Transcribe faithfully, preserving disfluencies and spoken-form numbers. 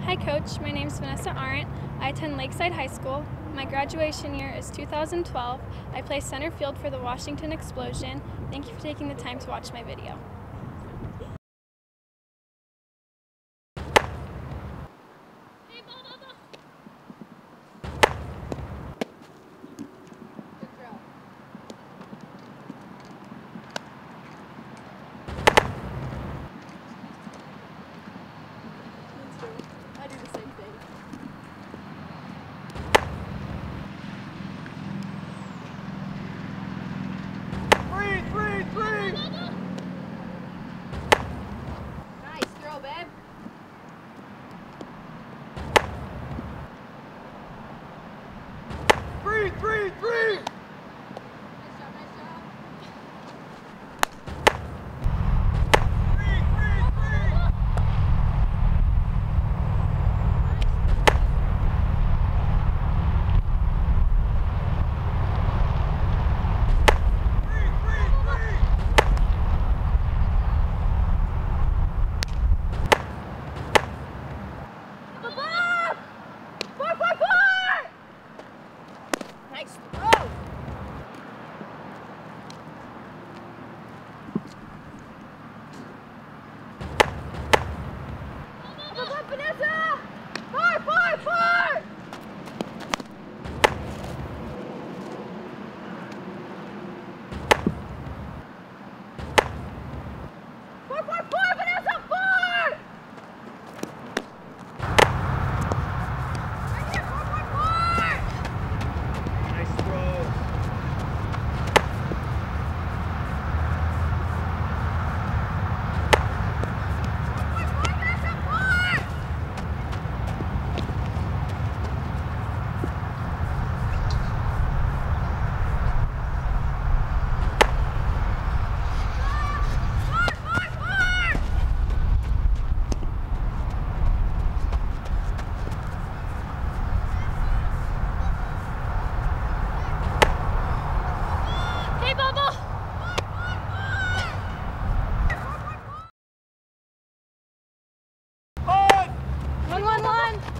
Hi Coach, my name is Vanessa Arendt. I attend Lakeside High School. My graduation year is two thousand twelve. I play center field for the Washington Explosion. Thank you for taking the time to watch my video. I do the same thing. Three, three, three! Nice throw, babe. Three, three, three! Nice job, nice job. Three, three, three! Nice throw! Up, up, Vanessa! Four, four, four! Four, four, four, Vanessa, four! Right here, four, four, four! Nice throw. One, one, one.